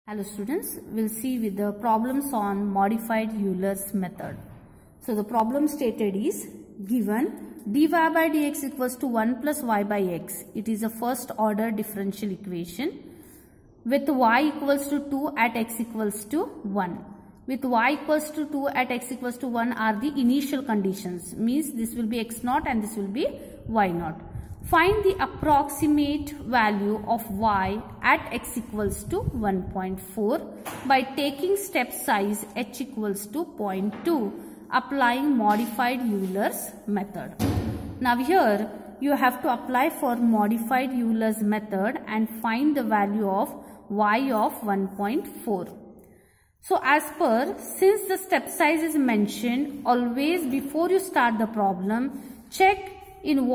Hello students, we'll see with the problems on modified Euler's method. So the problem stated is given dy by dx equals to 1 plus y by x. It is a first order differential equation with y equals to 2 at x equals to 1. With y equals to 2 at x equals to 1 are the initial conditions. Means this will be x naught and this will be y naught. Find the approximate value of y at x equals to 1.4 by taking step size h equals to 0.2, applying modified Euler's method. Now here you have to apply for modified Euler's method and find the value of y of 1.4. So as per, since the step size is mentioned, always before you start the problem, check in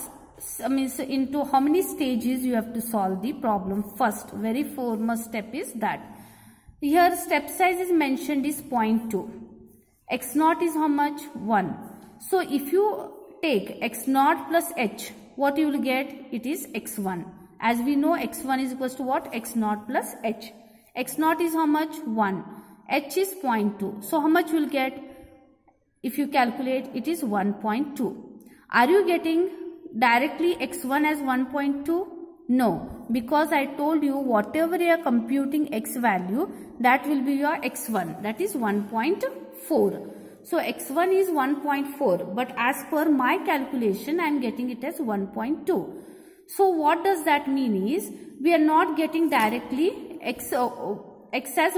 into how many stages you have to solve the problem first. Very foremost step is that. Here step size is mentioned is 0.2. X naught is how much? 1. So if you take x naught plus h, what you will get? It is x1. As we know, x1 is equals to what? X naught plus h. X naught is how much? 1. H is 0.2. So how much will get? If you calculate, it is 1.2. Are you getting directly x1 as 1.2? No, because I told you whatever you are computing x value, that will be your x1, that is 1.4. So x1 is 1.4, but as per my calculation I am getting it as 1.2. So what does that mean is, we are not getting directly x as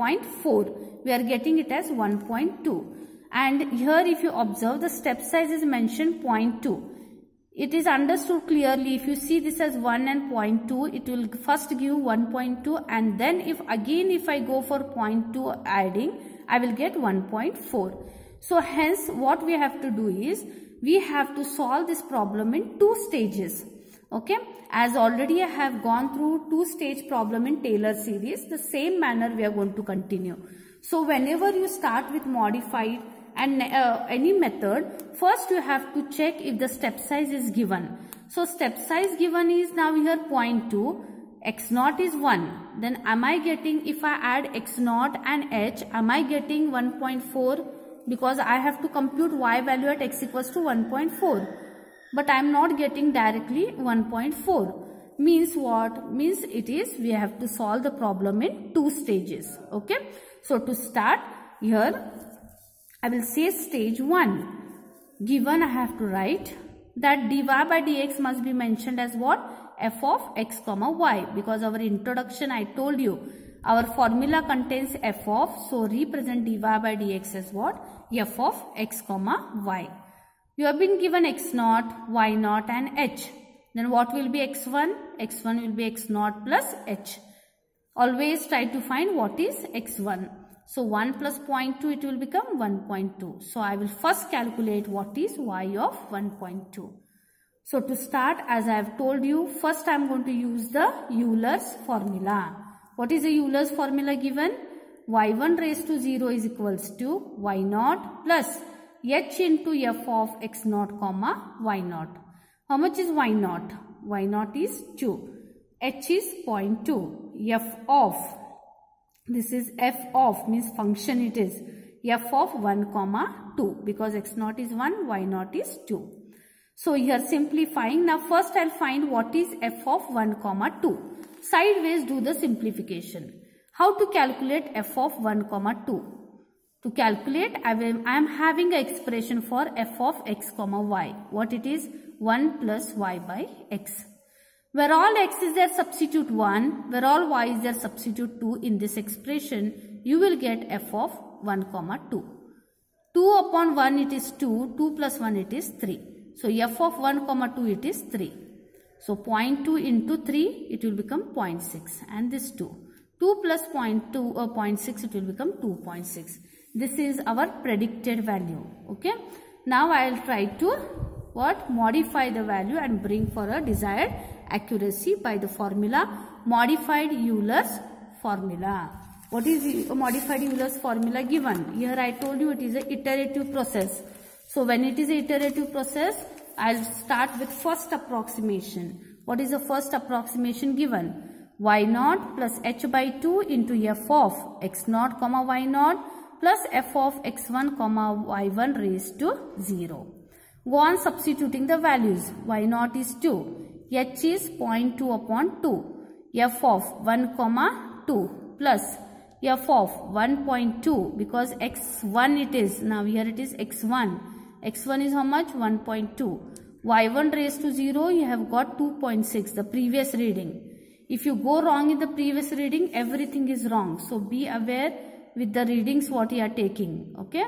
1.4, we are getting it as 1.2. And here if you observe, the step size is mentioned 0.2. It is understood clearly. If you see this as 1 and 0.2, it will first give 1.2, and then if I go for 0.2 adding, I will get 1.4. So hence what we have to do is, we have to solve this problem in 2 stages. Okay, as already I have gone through 2-stage problem in Taylor series, the same manner we are going to continue. So whenever you start with modified and any method, first you have to check if the step size is given. So step size given is now here 0.2, x naught is 1. Then am I getting, if I add x naught and h, am I getting 1.4? Because I have to compute y value at x equals to 1.4. But I am not getting directly 1.4. Means what? Means it is, we have to solve the problem in 2 stages. Okay. So to start, here I will say stage 1. Given, I have to write that dy by dx must be mentioned as what? F of x comma y. Because our introduction I told you, our formula contains f of, so represent dy by dx as what? F of x comma y. You have been given x naught, y naught and h. Then what will be x1? x1 will be x naught plus h. Always try to find what is x1. So 1 plus 0.2, it will become 1.2. So I will first calculate what is y of 1.2. So to start, as I have told you, first I am going to use the Euler's formula. What is the Euler's formula given? y1 raised to 0 is equals to y naught plus h into f of x naught comma y naught. How much is y naught? Y naught is 2. H is 0.2. F of, this is f of, means function it is, f of 1 comma 2, because x naught is 1, y naught is 2. So here simplifying, now first I will find what is f of 1 comma 2. Sideways do the simplification. How to calculate f of 1 comma 2? To calculate, I am having an expression for f of x comma y. What it is? 1 plus y by x. Where all x is there, substitute 1. Where all y is there, substitute 2 in this expression. You will get f of 1 comma 2. 2 upon 1 it is 2. 2 plus 1 it is 3. So f of 1 comma 2 it is 3. So 0.2 into 3 it will become 0.6, and this 2. 2 plus 0.2 or 0.6 it will become 2.6. This is our predicted value. Okay. Now I will try to modify the value and bring for a desired accuracy by the formula modified Euler's formula. What is the modified Euler's formula given? Here I told you it is an iterative process. So when it is an iterative process, I will start with first approximation. What is the first approximation given? y naught plus h by 2 into f of x naught comma y naught plus f of x1 comma y1 raised to 0. Go on substituting the values. Y naught is 2, h is 0.2 upon 2, f of 1 comma 2 plus f of 1.2 because x1 it is, now here it is x1. x1 is how much? 1.2. y1 raised to 0, you have got 2.6, the previous reading. If you go wrong in the previous reading, everything is wrong. So be aware with the readings what you are taking. Okay.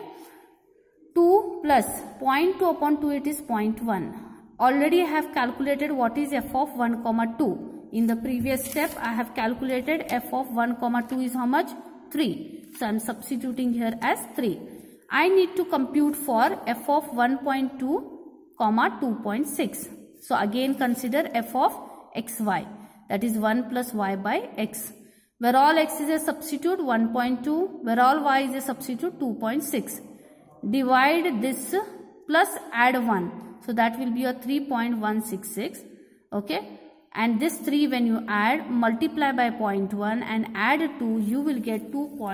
2 plus 0.2 upon 2, it is 0.1. Already I have calculated what is f of 1 comma 2. In the previous step, I have calculated f of 1 comma 2 is how much? 3. So I am substituting here as 3. I need to compute for f of 1.2 comma 2.6. So again consider f of xy, that is 1 plus y by x. Where all x is a substitute 1.2, where all y is a substitute 2.6. Divide this plus add 1. So that will be a 3.166. Okay. And this 3 when you add, multiply by 0.1 and add 2, you will get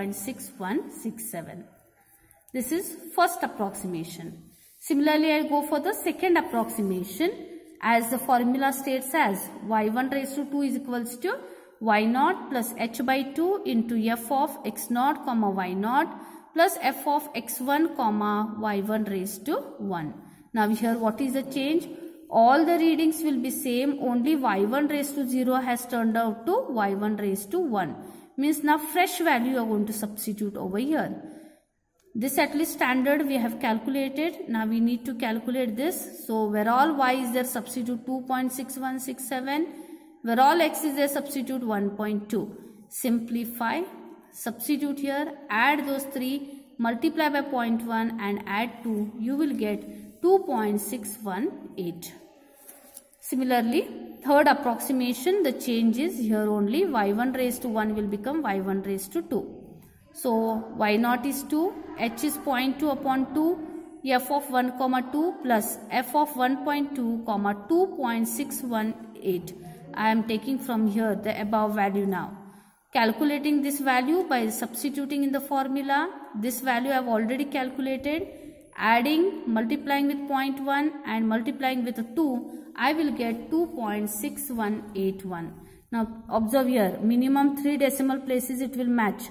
2.6167. This is first approximation. Similarly, I go for the second approximation as the formula states as y1 raised to 2 is equals to y naught plus h by 2 into f of x naught comma y naught plus f of x1 comma y1 raised to 1. Now here what is the change? All the readings will be same, only y1 raised to 0 has turned out to y1 raised to 1. Means now fresh value you are going to substitute over here. This at least standard we have calculated. Now we need to calculate this. So where all y is there, substitute 2.6167. Where all x is there, substitute 1.2. Simplify, substitute here, add those 3, multiply by 0.1 and add 2. You will get 2.618. Similarly, third approximation, the change is here only y1 raised to 1 will become y1 raised to 2. So y naught is 2, h is 0.2 upon 2, f of 1 comma 2 plus f of 1.2 comma 2.618. I am taking from here the above value now. Calculating this value by substituting in the formula. This value I have already calculated. Adding, multiplying with 0.1 and multiplying with 2, I will get 2.6181. Now observe here, minimum 3 decimal places it will match.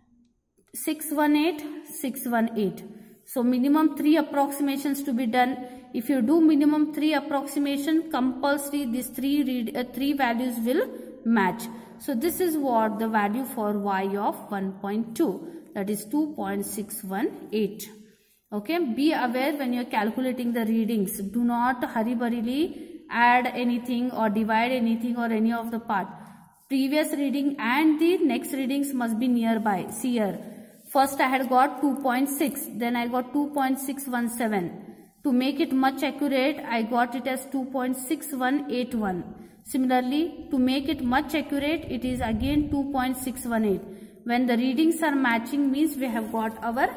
618, 618. So minimum 3 approximations to be done. If you do minimum 3 approximation, compulsory these 3 values will match. So this is what the value for y of 1.2, that is 2.618. Okay, be aware when you are calculating the readings. Do not hurry-burrily add anything or divide anything or any of the part. Previous reading and the next readings must be nearby. See here. First I had got 2.6, then I got 2.617. To make it much accurate, I got it as 2.6181. Similarly, to make it much accurate, it is again 2.618. When the readings are matching means we have got our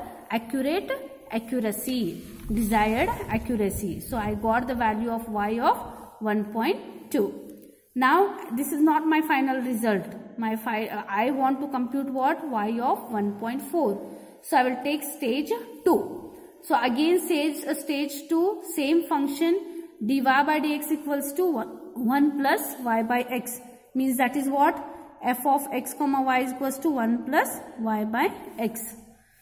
accuracy, desired accuracy. So I got the value of y of 1.2. Now this is not my final result. I want to compute what? Y of 1.4. So I will take stage 2. So again stage 2, same function, dy by dx equals to 1 plus y by x. Means that is what? F of x comma y is equals to 1 plus y by x.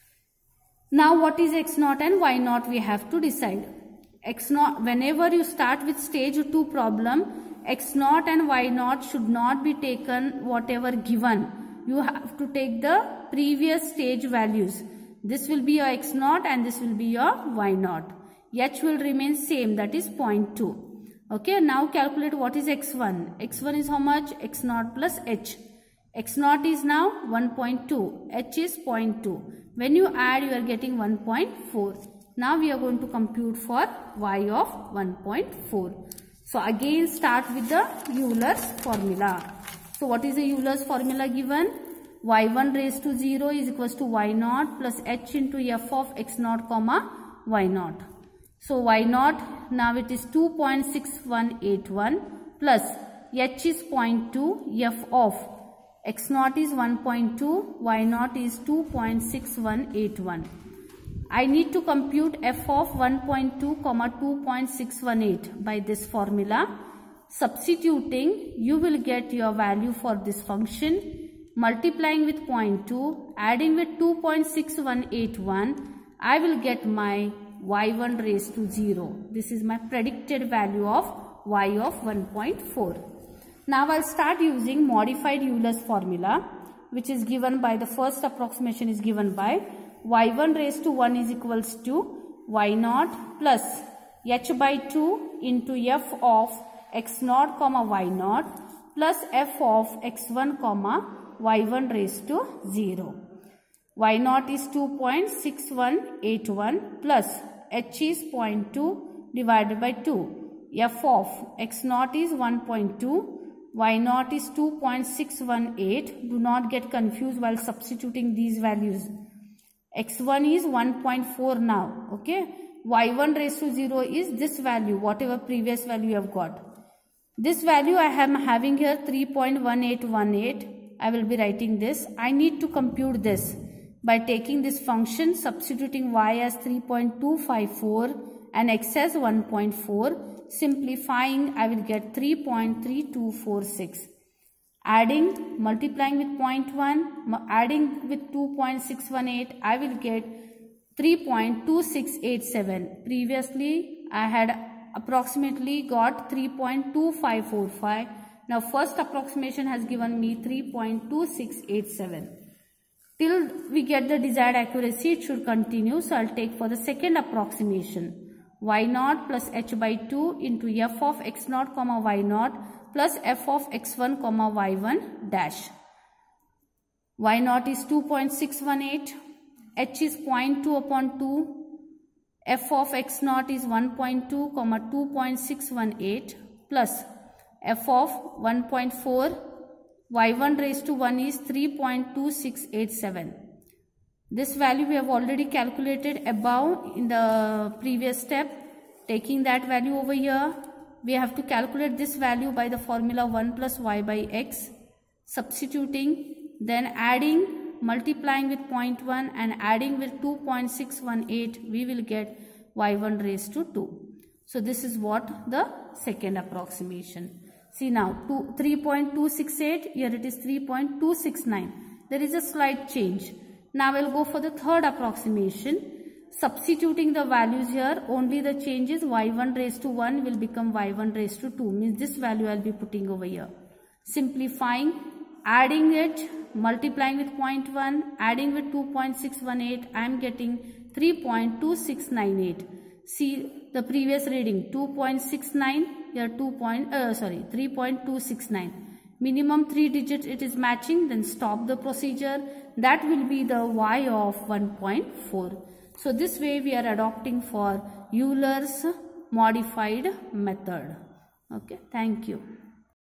Now what is x naught and y naught we have to decide. X naught, whenever you start with stage 2 problem, x naught and y naught should not be taken whatever given. You have to take the previous stage values. This will be your x naught and this will be your y naught. H will remain same, that is 0.2. Okay, now calculate what is x1. x1 is how much? x naught plus h. x naught is now 1.2. h is 0.2. When you add, you are getting 1.4. Now we are going to compute for y of 1.4. So again start with the Euler's formula. So what is the Euler's formula given? y1 raised to 0 is equals to y naught plus h into f of x naught comma y naught. So y naught, now it is 2.6181 plus h is 0.2, f of x naught is 1.2, y naught is 2.6181. I need to compute f of 1.2, 2.618 by this formula. Substituting, you will get your value for this function. Multiplying with 0.2, adding with 2.6181, I will get my y1 raised to 0. This is my predicted value of y of 1.4. Now I'll start using modified Euler's formula, which is given by the first approximation is given by y1 raised to 1 is equals to y naught plus h by 2 into f of x naught comma y naught plus f of x1 comma y1 raised to 0. Y naught is 2.6181 plus h is 0.2 divided by 2. F of x naught is 1.2. Y naught is 2.618. Do not get confused while substituting these values. X1 is 1.4 now. Okay. Y1 raised to 0 is this value, whatever previous value you have got. This value I am having here 3.1818. I will be writing this. I need to compute this by taking this function, substituting y as 3.254 and x as 1.4. Simplifying, I will get 3.3246. Adding, multiplying with 0.1, adding with 2.618, I will get 3.2687. Previously, I had approximately got 3.2545. Now, first approximation has given me 3.2687. Till we get the desired accuracy, it should continue. So, I'll take for the second approximation. Y naught plus h by 2 into f of x naught comma y naught plus f of x1 comma y1 dash. Y naught is 2.618, h is 0.2 upon 2, f of x naught is 1.2 comma 2.618 plus f of 1.4, y1 raised to 1 is 3.2687. This value we have already calculated above in the previous step. Taking that value over here, we have to calculate this value by the formula 1 plus y by x. Substituting, then adding, multiplying with 0.1 and adding with 2.618, we will get y1 raised to 2. So this is what the second approximation. See now, 3.268, here it is 3.269. There is a slight change. Now we'll go for the third approximation. Substituting the values here, only the change is y1 raised to 1 will become y1 raised to 2. Means this value I'll be putting over here. Simplifying, adding it, multiplying with 0.1, adding with 2.618, I am getting 3.2698. See the previous reading, 2.69, here 3.269. Minimum 3 digits it is matching, then stop the procedure. That will be the y of 1.4. So this way we are adopting for Euler's modified method. Okay, thank you.